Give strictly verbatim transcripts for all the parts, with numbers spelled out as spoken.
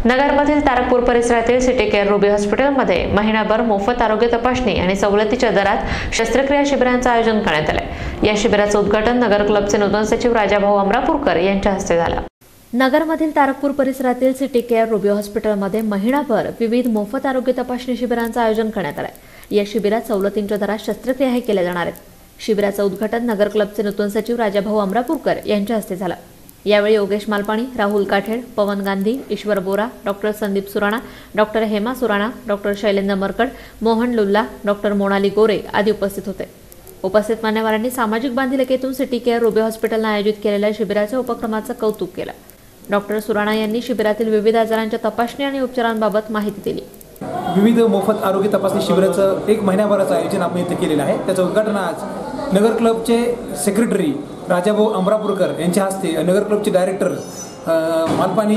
नगरमधील तारकपूर परिसरातील city Care ruby हॉस्पिटलमध्ये महिनाभर मोफत आरोग्य तपासणी आणि सवलतीच्या दरात शस्त्रक्रिया शिबिरांचे आयोजन करण्यात आले। या शिबिराचे उद्घाटन नगर क्लबचे नूतन सचिव राजाभाऊ अमरापूरकर यांच्या हस्ते झाले। नगरमधील तारकपूर परिसरातील सिटी केअर रुबी हॉस्पिटलमध्ये महिनाभर विविध मोफत आरोग्य तपासणी शिबिरांचे आयोजन करण्यात आले। या शिबिरात सवलतीच्या दरात शस्त्रक्रियाही केल्या जाणार आहेत। शिबिराचे उद्घाटन नगर क्लबचे नूतन सचिव राजाभाऊ अमरापूरकर यांच्या हस्ते झाले। यावेळी Yogesh Malpani, Rahul Kathed, Pawan Gandhi, Ishwar Bora, doctor Sandeep Surana, doctor Hema Surana, doctor Shailendra Markad, Mohan Lulla, doctor Monali Gore आदी उपस्थित होते। उपस्थित मान्यवरांनी सामाजिक बांधिलकीतून सिटी केअर रुबी हॉस्पिटलने आयोजित केलेल्या शिबिराच्या उपक्रमाचे कौतुक केले। डॉक्टर सुराणा यांनी शिबिरातील विविध आजारांच्या तपासणी आणि उपचारांबाबत माहिती दिली। विविध मोफत आरोग्य तपासणी शिबिराचं एक महिन्याभराचं आयोजन आपण इथे केलेलं आहे। त्याचं उद्घाटन आज नगर क्लबचे सेक्रेटरी राजाभाऊ अमरापूरकर यांच्या हस्ते, नगर क्लबचे डायरेक्टर मालपाणी,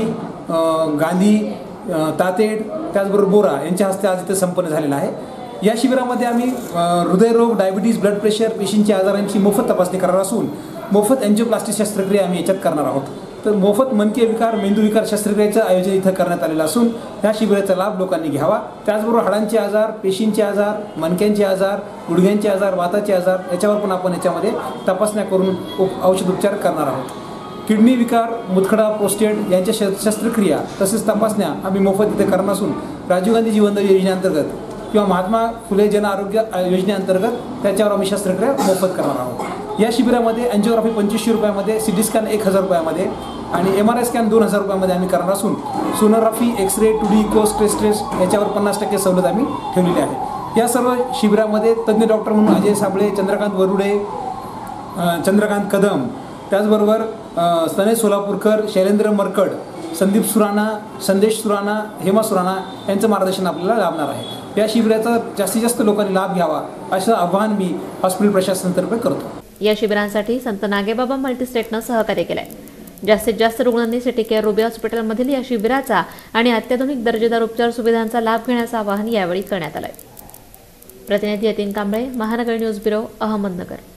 गांधी, तातेड, त्याचबरोबर बोरा यांच्या हस्ते आज इथे संपन्न झालेला आहे। या शिबिरामध्ये आम्ही हृदयरोग, डायबिटीज, ब्लड प्रेशर, पेशींच्या आजारांची मोफत तपासणी करणार असून मोफत एंजिओप्लास्टी शस्त्रक्रिया आम्ही याच्यात करणार आहोत। तर मोफत मनकीय विकार, मेंदू विकार शस्त्रक्रियेचं आयोजन इथं करण्यात आलेलं असून या शिबिराचा लाभ लोकांनी घ्यावा। त्याचबरोबर हाडांचे आजार, पेशींचे आजार, मणक्यांचे आजार, गुडघ्यांचे आजार, वाताचे आजार याच्यावर पण आपण याच्यामध्ये तपासण्या करून औषध उपचार करणार आहोत। किडनी विकार, मुतखडा, प्रोस्टेट यांच्या शस्त्रक्रिया तसेच तपासण्या आम्ही मोफत इथे करणार असून राजीव गांधी जीवन योजनेअंतर्गत किंवा महात्मा फुले जन आरोग्य योजनेअंतर्गत त्याच्यावर आम्ही शस्त्रक्रिया मोफत करणार आहोत। या शिबिरामध्ये एंजिओग्राफी पंचवीसशे रुपयामध्ये, सी टी स्कॅन एक हजार रुपयामध्ये आणि एम आर आय स्कॅन दोन हजार रुपयामध्ये आम्ही करणार असून sonography, X ray, two D echo, stress test याच्यावर पन्नास टक्के सवलत आम्ही ठेवलेली आहे। या सर्व शिबिरामध्ये तज्ज्ञ डॉक्टर म्हणून अजय साबळे, चंद्रकांत वरुडे, चंद्रकांत कदम, त्याचबरोबर सनेश सोलापूरकर, शैलेंद्र मरकड, संदीप सुराणा, संदेश सुराणा, हेमा सुराणा यांचं मार्गदर्शन आपल्याला लाभणार आहे। या शिबिराचा जास्तीत जास्त लोकांनी लाभ घ्यावा असं आवाहन मी हॉस्पिटल प्रशासनातर्फे करतो। या शिबिरांसाठी संत नागेबाबा मल्टीस्टेटनं सहकार्य केलंय। जास्तीत जास्त रुग्णांनी सिटी केअर रुबी हॉस्पिटलमधील या शिबिराचा आणि अत्याधुनिक दर्जेदार उपचार सुविधांचा लाभ घेण्याचं आवाहन यावेळी करण्यात आलंय। प्रतिनिधी यतीन कांबळे, महानगर न्यूज ब्युरो, अहमदनगर।